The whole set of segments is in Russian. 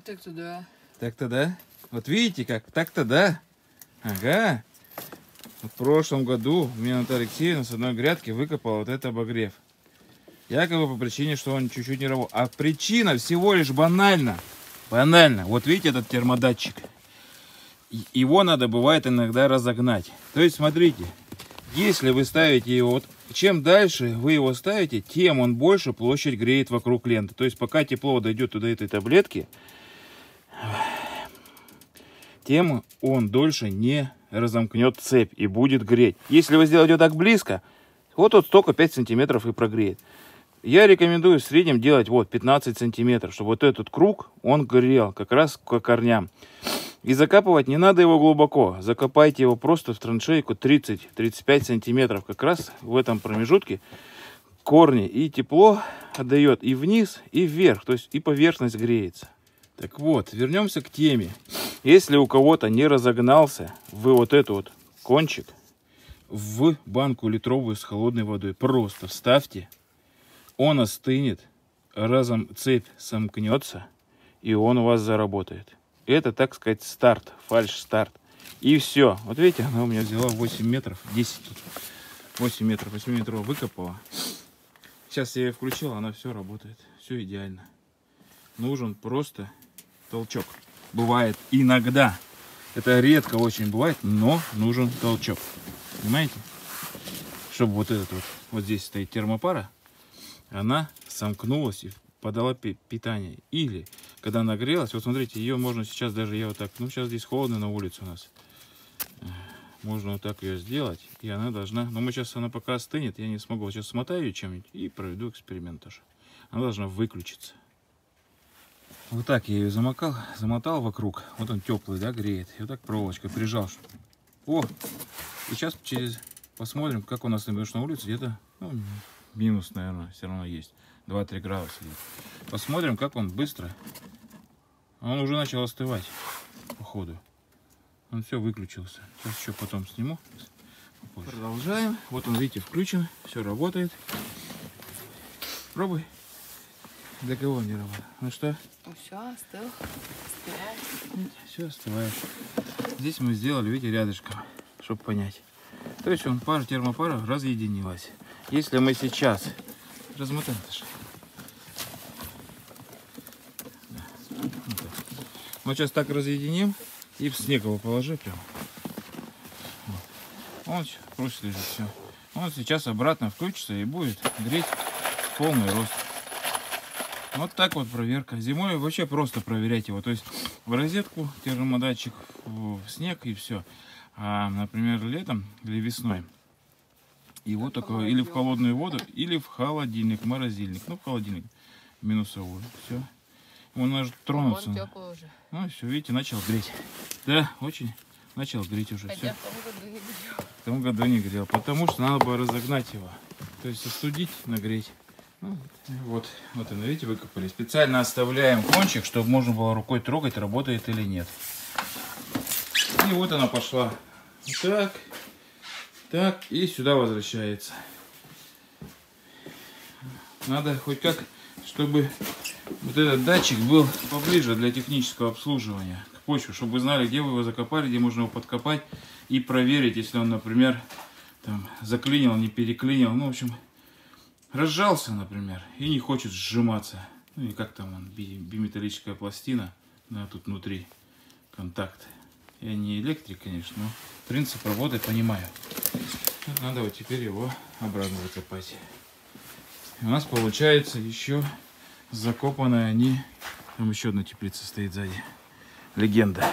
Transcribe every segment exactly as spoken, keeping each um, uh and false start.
Так-то да. Так-то да? Вот видите как? Так-то да? Ага. В прошлом году мне Наталья Алексеевна с одной грядки выкопала вот этот обогрев. Якобы по причине, что он чуть-чуть не работал. А причина всего лишь банальна. Банально. Вот видите этот термодатчик? Его надо бывает иногда разогнать. То есть смотрите, если вы ставите его, вот чем дальше вы его ставите, тем он больше площадь греет вокруг ленты. То есть пока тепло дойдет туда этой таблетки, тем он дольше не разомкнет цепь и будет греть. Если вы сделаете вот так близко, вот вот столько пять сантиметров и прогреет. Я рекомендую в среднем делать вот пятнадцать сантиметров, чтобы вот этот круг он грел как раз к корням. И закапывать не надо его глубоко. Закопайте его просто в траншейку тридцать-тридцать пять сантиметров. Как раз в этом промежутке корни и тепло отдает и вниз, и вверх. То есть и поверхность греется. Так вот, вернемся к теме. Если у кого-то не разогнался вы вот этот вот кончик в банку литровую с холодной водой, просто вставьте. Он остынет, разом цепь сомкнется, и он у вас заработает. Это, так сказать, старт, фальш-старт. И все. Вот видите, она у меня взяла восемь метров, десять тут. восемь метров, восемь метров выкопала. Сейчас я ее включил, она все работает. Все идеально. Нужен просто толчок. Бывает иногда. Это редко очень бывает, но нужен толчок. Понимаете? Чтобы вот этот вот, вот здесь стоит термопара, она сомкнулась и подала питание. Или, когда нагрелась, вот смотрите, ее можно сейчас даже, я вот так, ну сейчас здесь холодно на улице у нас. Можно вот так ее сделать, и она должна, но мы сейчас, она пока остынет, я не смогу. Сейчас смотаю ее чем-нибудь и проведу эксперимент тоже. Она должна выключиться. Вот так я ее замокал, замотал вокруг. Вот он теплый, да, греет. И вот так проволочкой прижал. О! И сейчас через посмотрим, как у нас, потому что на улице где-то, ну, минус, наверное, все равно есть. два-три градуса. Посмотрим, как он быстро. Он уже начал остывать, походу. Он все выключился. Сейчас еще потом сниму. Попозже. Продолжаем. Вот он, видите, включен. Все работает. Пробуй. Для кого не работает? Ну что? Ну все, остыл. Остывает. Все остывает. Здесь мы сделали, видите, рядышком, чтобы понять. То есть он пара, термопара разъединилась. Если мы сейчас размотаем, мы сейчас так разъединим и в снег его положи прям. Он просто лежит, все. Он сейчас обратно включится и будет греть в полный рост. Вот так вот проверка. Зимой вообще просто проверять его. То есть в розетку термодатчик, в снег и все. А, например, летом или весной его только или в холодную воду, или в холодильник, морозильник. Ну, в холодильник минусовую. Все. Он может тронуться. Он теплый уже. Ну, все, видите, начал греть. Да, очень начал греть уже. Хотя Все. в том году не грел. В том году не грел, потому что надо было разогнать его. То есть остудить, нагреть. Ну, вот, вот он, видите, выкопали. Специально оставляем кончик, чтобы можно было рукой трогать, работает или нет. И вот она пошла. Так, так, и сюда возвращается. Надо хоть как, чтобы вот этот датчик был поближе для технического обслуживания к почве, чтобы вы знали, где вы его закопали, где можно его подкопать и проверить, если он, например, там заклинил, не переклинил. Ну, в общем, разжался, например, и не хочет сжиматься. Ну и как там он, би биметаллическая пластина, да, тут внутри контакт. Я не электрик, конечно, но принцип работы понимаю. Надо вот теперь его обратно закопать. И у нас получается еще закопанные они. Там еще одна теплица стоит сзади. Легенда.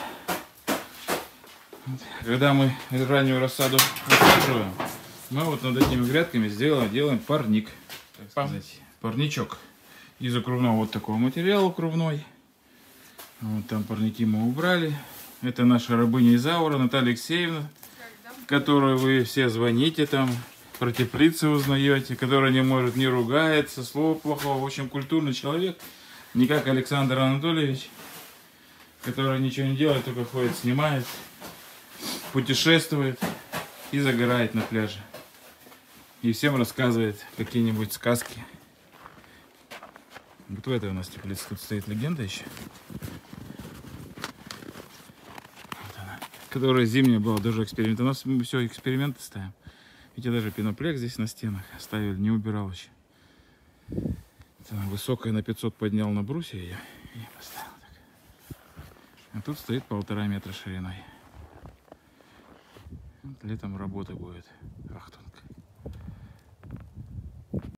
Когда мы раннюю рассаду высаживаем, мы вот над этими грядками сделаем, делаем парник. Так сказать, парничок из укрывного вот такого материала укрывной. Вот там парники мы убрали. Это наша рабыня из Аура, Наталья Алексеевна, которую вы все звоните там, про теплицы узнаете, которая не может, не ругается, слова плохого. В общем, культурный человек, не как Александр Анатольевич, который ничего не делает, только ходит, снимает, путешествует и загорает на пляже. И всем рассказывает какие-нибудь сказки. Вот в этой у нас теплице тут стоит легенда еще. которая зимняя была, даже эксперимент. У нас мы все эксперименты ставим. Видите, даже пеноплекс здесь на стенах ставили, не убирал еще. Это высокая на пятьсот поднял на брусе ее и поставил так. А тут стоит полтора метра шириной. Вот летом работа будет. Ах,